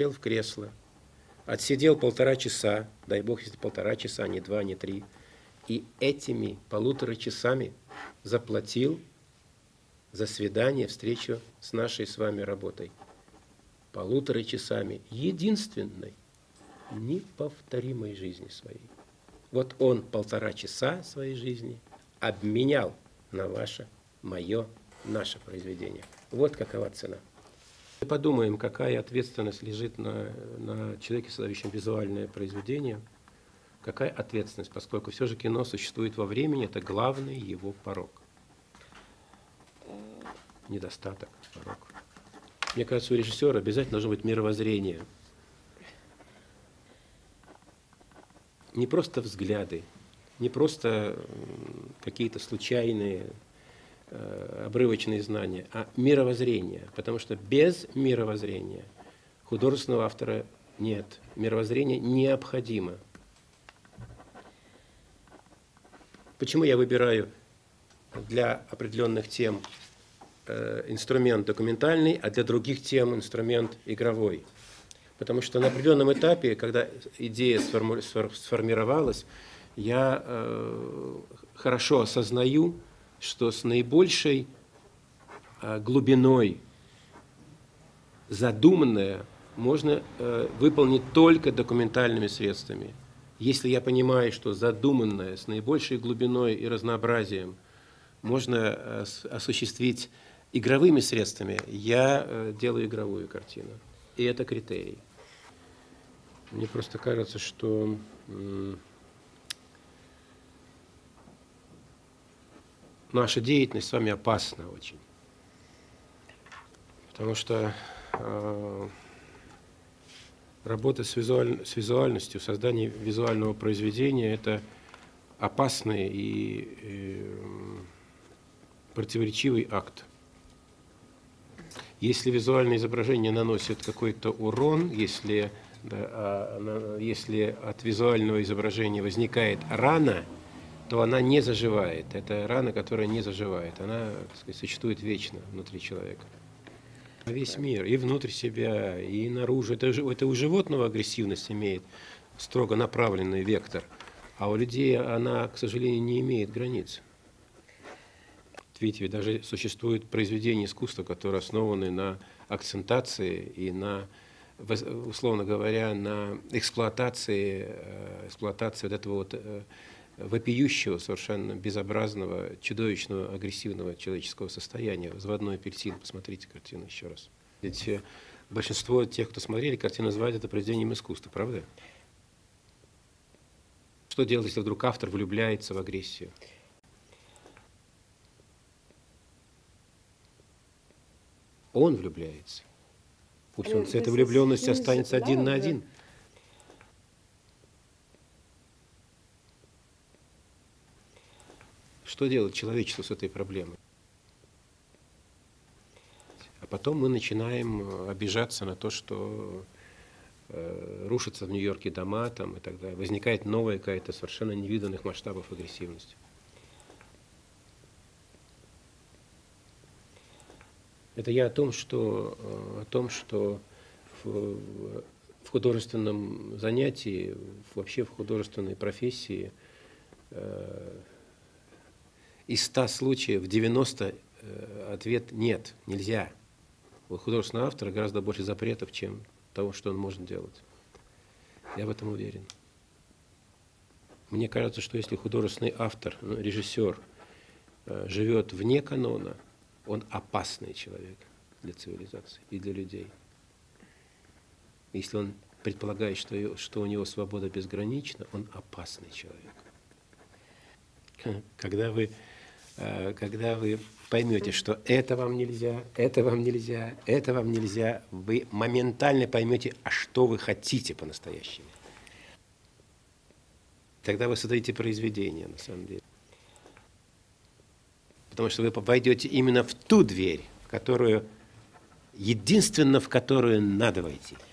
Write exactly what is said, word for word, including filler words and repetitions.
сел в кресло, отсидел полтора часа, дай бог, если полтора часа, не два, не три, и этими полутора часами заплатил за свидание, встречу с нашей с вами работой. Полутора часами единственной, неповторимой жизни своей. Вот он полтора часа своей жизни обменял на ваше, мое, наше произведение. Вот какова цена. Мы подумаем, какая ответственность лежит на, на человеке, создающем визуальное произведение. Какая ответственность, поскольку все же кино существует во времени, это главный его порок. Недостаток, порок. Мне кажется, у режиссера обязательно должно быть мировоззрение. Не просто взгляды, не просто какие-то случайные, э, обрывочные знания, а мировоззрение. Потому что без мировоззрения художественного автора нет. Мировоззрение необходимо. Почему я выбираю для определенных тем э, инструмент документальный, а для других тем инструмент игровой? Потому что на определенном этапе, когда идея сформу, сформировалась, я э, хорошо осознаю, что с наибольшей э, глубиной задуманное можно э, выполнить только документальными средствами. Если я понимаю, что задуманное с наибольшей глубиной и разнообразием можно э, осуществить игровыми средствами, я э, делаю игровую картину. И это критерий. Мне просто кажется, что наша деятельность с вами опасна очень. Потому что э, работа с, визуаль, с визуальностью, создание визуального произведения – это опасный и э, противоречивый акт. Если визуальное изображение наносит какой-то урон, если… Да, если от визуального изображения возникает рана, то она не заживает. Это рана, которая не заживает. Она, так сказать, существует вечно внутри человека. Весь мир, и внутрь себя, и наружу. Это, это у животного агрессивность имеет строго направленный вектор, а у людей она, к сожалению, не имеет границ. Видите, ведь даже существуют произведения искусства, которые основаны на акцентации и на, условно говоря, на эксплуатации, эксплуатации вот этого вот вопиющего, совершенно безобразного, чудовищного, агрессивного человеческого состояния. «Заводной апельсин», посмотрите картину еще раз. Ведь большинство тех, кто смотрели картину, называют это произведением искусства, правда? Что делать, если вдруг автор влюбляется в агрессию? Он влюбляется. Пусть он с этой влюбленностью останется один на один. Что делать человечеству с этой проблемой? А потом мы начинаем обижаться на то, что э, рушатся в Нью-Йорке дома там, и так далее. Возникает новая какая-то совершенно невиданных масштабов агрессивность. Это я о том, что, о том, что в, в художественном занятии, вообще в художественной профессии э, из ста случаев девяносто э, ответ нет, нельзя. У художественного автора гораздо больше запретов, чем того, что он может делать. Я в этом уверен. Мне кажется, что если художественный автор, ну, режиссер э, живет вне канона, он опасный человек для цивилизации и для людей. Если он предполагает, что, что у него свобода безгранична, он опасный человек. Когда вы, когда вы поймете, что это вам нельзя, это вам нельзя, это вам нельзя, вы моментально поймете, а что вы хотите по-настоящему. Тогда вы создадите произведение, на самом деле. Потому что вы войдете именно в ту дверь, в которую, единственно в которую надо войти.